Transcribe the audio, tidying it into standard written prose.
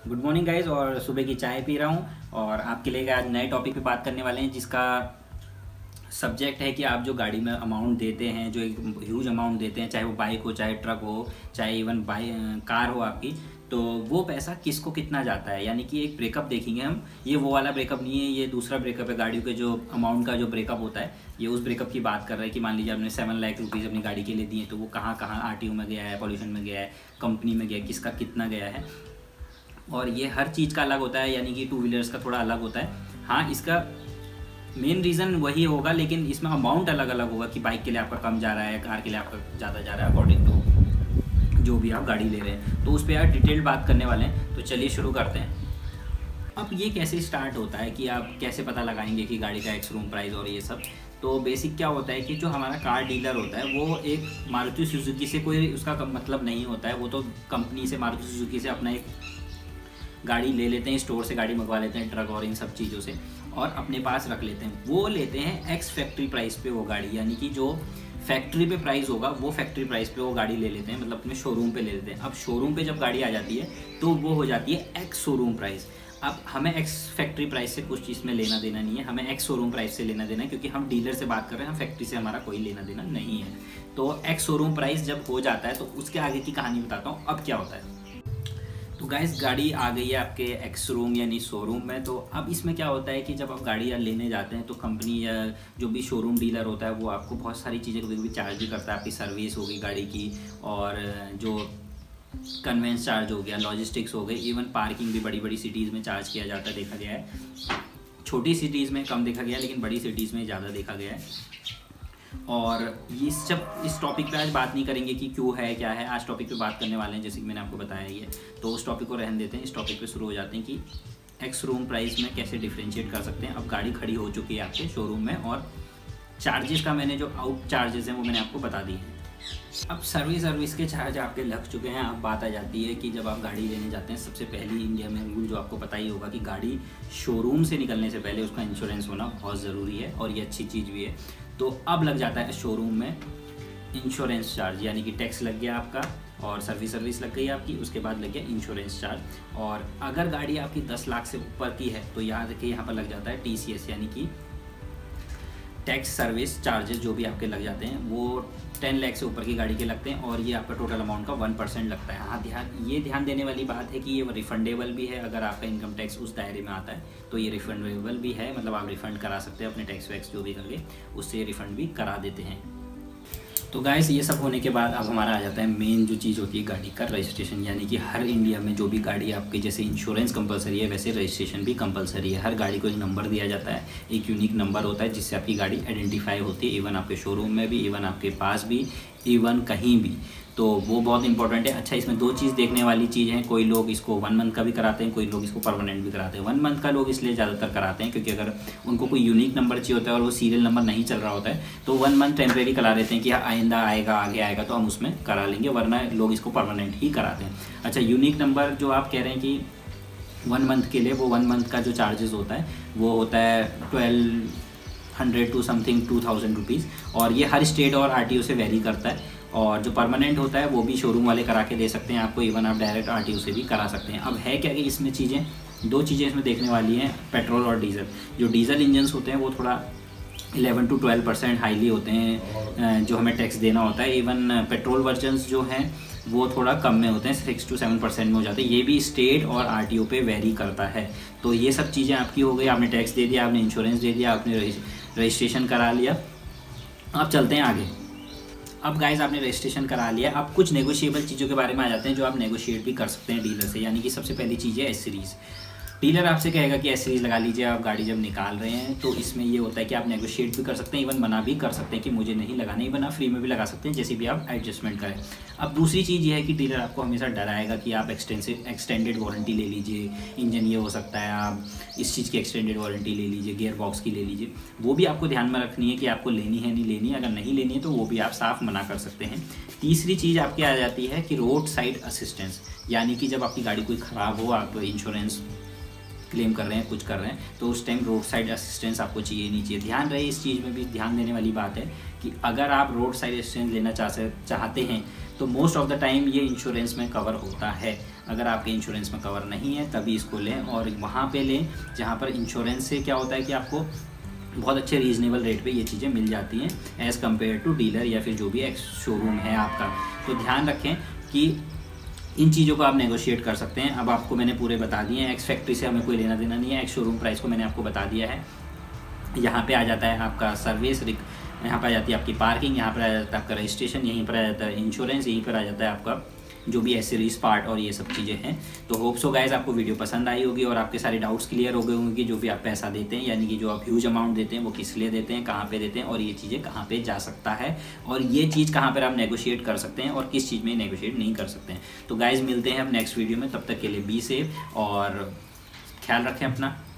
Good morning guys. और सुबह की चाय पी रहा हूँ और आपके लिए आज नए टॉपिक पे बात करने वाले हैं, जिसका सब्जेक्ट है कि आप जो गाड़ी में अमाउंट देते हैं, जो एक ह्यूज अमाउंट देते हैं, चाहे वो बाइक हो, चाहे ट्रक हो, चाहे इवन कार हो आपकी, तो वो पैसा किसको कितना जाता है। यानी कि एक ब्रेकअप देखेंगे हम। ये वो वाला ब्रेकअप नहीं है, ये दूसरा ब्रेकअप है। गाड़ियों के जो अमाउंट का जो ब्रेकअप होता है, ये उस ब्रेकअप की बात कर रहे हैं कि मान लीजिए आपने 7 लाख रुपीज़ अपनी गाड़ी के लिए दिए, तो वो कहाँ कहाँ आरटीओ में गया है, पॉल्यूशन में गया है, कंपनी में गया है, किसका कितना गया है। और ये हर चीज़ का अलग होता है, यानी कि टू व्हीलर्स का थोड़ा अलग होता है। हाँ, इसका मेन रीज़न वही होगा, लेकिन इसमें अमाउंट अलग अलग होगा कि बाइक के लिए आपका कम जा रहा है, कार के लिए आपका ज़्यादा जा रहा है, अकॉर्डिंग टू जो भी आप गाड़ी ले रहे हैं। तो उस पर यार डिटेल्ड बात करने वाले हैं, तो चलिए शुरू करते हैं। अब ये कैसे स्टार्ट होता है कि आप कैसे पता लगाएंगे कि गाड़ी का एक्स-शोरूम प्राइस और ये सब। तो बेसिक क्या होता है कि जो हमारा कार डीलर होता है वो एक मारुति सुजुकी से कोई उसका मतलब नहीं होता है। वो तो कंपनी से, मारुति सुजुकी से अपना एक गाड़ी ले लेते हैं, स्टोर से गाड़ी मंगवा लेते हैं, ट्रक और इन सब चीज़ों से, और अपने पास रख लेते हैं। वो लेते हैं एक्स फैक्ट्री प्राइस पे वो गाड़ी, यानी कि जो फैक्ट्री पे प्राइस होगा वो फैक्ट्री प्राइस पे वो गाड़ी ले लेते हैं, मतलब अपने शोरूम पे ले लेते हैं। अब शोरूम पे जब गाड़ी आ जाती है तो वो हो जाती है एक्स शोरूम प्राइस। अब हमें एक्स फैक्ट्री प्राइस से कुछ चीज़ में लेना देना नहीं है, हमें एक्स शोरूम प्राइस से लेना देना है, क्योंकि हम डीलर से बात कर रहे हैं, हम फैक्ट्री से हमारा कोई लेना देना नहीं है। तो एक्स शोरूम प्राइस जब हो जाता है तो उसके आगे की कहानी बताता हूँ अब क्या होता है। तो गाइस, गाड़ी आ गई है आपके एक्स-शोरूम यानी शोरूम में। तो अब इसमें क्या होता है कि जब आप गाड़ी लेने जाते हैं तो कंपनी या जो भी शोरूम डीलर होता है वो आपको बहुत सारी चीज़ें कभी कभी चार्ज भी करता है। आपकी सर्विस होगी गाड़ी की, और जो कन्वेंस चार्ज हो गया, लॉजिस्टिक्स हो गई, इवन पार्किंग भी बड़ी बड़ी सिटीज़ में चार्ज किया जाता है, देखा गया है। छोटी सिटीज़ में कम देखा गया है, लेकिन बड़ी सिटीज़ में ज़्यादा देखा गया है। और इस टॉपिक पे आज बात नहीं करेंगे कि क्यों है क्या है। आज टॉपिक पे बात करने वाले हैं, जैसे कि मैंने आपको बताया ये। तो उस टॉपिक को रहने देते हैं, इस टॉपिक पे शुरू हो जाते हैं कि एक्स रूम प्राइस में कैसे डिफ्रेंशिएट कर सकते हैं। अब गाड़ी खड़ी हो चुकी है आपके शोरूम में, और चार्जेस का मैंने जो आउट चार्जेस हैं वो मैंने आपको बता दिए हैं। अब सर्विस के चार्ज आपके लग चुके हैं। अब बात आ जाती है कि जब आप गाड़ी लेने जाते हैं, सबसे पहली इंडिया में रूल जो आपको पता ही होगा कि गाड़ी शोरूम से निकलने से पहले उसका इंश्योरेंस होना बहुत ज़रूरी है, और ये अच्छी चीज़ भी है। तो अब लग जाता है शोरूम में इंश्योरेंस चार्ज, यानी कि टैक्स लग गया आपका, और सर्विस लग गई आपकी, उसके बाद लग गया इंश्योरेंस चार्ज। और अगर गाड़ी आपकी 10 लाख से ऊपर की है तो याद रखिए यहाँ पर लग जाता है TCS, यानी कि टैक्स सर्विस चार्जेस जो भी आपके लग जाते हैं वो 10 लाख से ऊपर की गाड़ी के लगते हैं, और ये आपका टोटल अमाउंट का 1% लगता है। हाँ, ध्यान देने वाली बात है कि ये रिफंडेबल भी है। अगर आपका इनकम टैक्स उस दायरे में आता है तो ये रिफंडेबल भी है, मतलब आप रिफ़ंड करा सकते हैं अपने टैक्स वैक्स जो भी करके, उससे रिफ़ंड भी करा देते हैं। तो गाइस, ये सब होने के बाद अब हमारा आ जाता है मेन जो चीज़ होती है गाड़ी का रजिस्ट्रेशन। यानी कि हर इंडिया में जो भी गाड़ी आपकी, जैसे इंश्योरेंस कंपलसरी है वैसे रजिस्ट्रेशन भी कंपलसरी है। हर गाड़ी को एक नंबर दिया जाता है, एक यूनिक नंबर होता है जिससे आपकी गाड़ी आइडेंटिफाई होती है, इवन आपके शोरूम में भी, इवन आपके पास भी, इवन कहीं भी। तो वो बहुत इंपॉर्टेंट है। अच्छा, इसमें 2 चीज़ देखने वाली चीज़ है। कोई लोग इसको 1 मंथ का भी कराते हैं, कोई लोग इसको परमानेंट भी कराते हैं। 1 मंथ का लोग इसलिए ज़्यादातर कराते हैं क्योंकि अगर उनको कोई यूनिक नंबर चाहिए होता है और वो सीरियल नंबर नहीं चल रहा होता है तो 1 मंथ टेम्प्रेरी करा देते हैं कि आइंदा आएगा, आगे आएगा तो हम उसमें करा लेंगे, वरना लोग इसको परमानेंट ही कराते हैं। अच्छा, यूनिक नंबर जो आप कह रहे हैं कि 1 मंथ के लिए, वो 1 मंथ का जो चार्जेस होता है वो होता है 1200 टू समथिंग 2000 रुपीज़, और ये हर स्टेट और RTO से वेरी करता है। और जो परमानेंट होता है वो भी शोरूम वाले करा के दे सकते हैं आपको, इवन आप डायरेक्ट RTO से भी करा सकते हैं। अब है क्या कि इसमें 2 चीज़ें इसमें देखने वाली हैं, पेट्रोल और डीजल। जो डीजल इंजन्स होते हैं वो थोड़ा 11 to 12% हाईली होते हैं जो हमें टैक्स देना होता है। इवन पेट्रोल वर्जन्स जो हैं वो थोड़ा कम में होते हैं, 6 to 7% में हो जाते हैं। ये भी स्टेट और RTO पे वेरी करता है। तो ये सब चीज़ें आपकी हो गई, आपने टैक्स दे दिया, आपने इंश्योरेंस दे दिया, आपने रजिस्ट्रेशन करा लिया। अब चलते हैं आगे। अब गाइस, आपने रजिस्ट्रेशन करा लिया, अब कुछ नेगोशिएबल चीज़ों के बारे में आ जाते हैं जो आप नेगोशिएट भी कर सकते हैं डीलर से। यानी कि सबसे पहली चीज़ है एस सीरीज़। डीलर आपसे कहेगा कि एस सीरीज़ लगा लीजिए आप गाड़ी जब निकाल रहे हैं, तो इसमें ये होता है कि आप नेगोशिएट भी कर सकते हैं, इवन मना भी कर सकते हैं कि मुझे नहीं लगाना, इवन आप फ्री में भी लगा सकते हैं, जैसे भी आप एडजस्टमेंट करें। अब दूसरी चीज़ ये है कि डीलर आपको हमेशा डराएगा कि आप एक्सटेंडेड वारंटी ले लीजिए, इंजन ये हो सकता है, आप इस चीज़ की एक्सटेंडेड वारंटी ले लीजिए, गियर बॉक्स की ले लीजिए। वो भी आपको ध्यान में रखनी है कि आपको लेनी है नहीं लेनी है। अगर नहीं लेनी है तो वो भी आप साफ मना कर सकते हैं। तीसरी चीज़ आपकी आ जाती है कि रोड साइड असिस्टेंस, यानी कि जब आपकी गाड़ी कोई ख़राब हो, आप इंश्योरेंस क्लेम कर रहे हैं, कुछ कर रहे हैं, तो उस टाइम रोड साइड असिस्टेंस आपको चाहिए नहीं चाहिए। ध्यान रहे, इस चीज़ में भी ध्यान देने वाली बात है कि अगर आप रोड साइड असिस्टेंस लेना चाहते हैं तो मोस्ट ऑफ द टाइम ये इंश्योरेंस में कवर होता है। अगर आपके इंश्योरेंस में कवर नहीं है तभी इसको लें, और वहाँ पे लें जहाँ पर इंश्योरेंस से क्या होता है कि आपको बहुत अच्छे रीज़नेबल रेट पे ये चीज़ें मिल जाती हैं एज़ कम्पेयर टू डीलर या फिर जो भी एक्स शोरूम है आपका। तो ध्यान रखें कि इन चीज़ों को आप नेगोशिएट कर सकते हैं। अब आपको मैंने पूरे बता दिए हैं, एक्स फैक्ट्री से हमें कोई लेना देना नहीं है, एक्स शोरूम प्राइस को मैंने आपको बता दिया है। यहाँ पे आ जाता है आपका सर्विस, यहाँ पर आ जाती है आपकी पार्किंग, यहाँ पर आ जाता है आपका रजिस्ट्रेशन, यहीं पर आ जाता है इंश्योरेंस, यहीं पर आ जाता है आपका जो भी एसेसरीज पार्ट और ये सब चीज़ें हैं। तो होप सो गाइस आपको वीडियो पसंद आई होगी और आपके सारे डाउट्स क्लियर हो गए होंगे कि जो भी आप पैसा देते हैं, यानी कि जो आप ह्यूज अमाउंट देते हैं वो किस लिए देते हैं, कहाँ पे देते हैं और ये चीज़ें कहाँ पे जा सकता है और ये चीज़ कहाँ पर आप नेगोशिएट कर सकते हैं और किस चीज़ में नेगोशिएट नहीं कर सकते हैं। तो गाइज़ मिलते हैं अब नेक्स्ट वीडियो में, तब तक के लिए बी सेफ और ख्याल रखें अपना।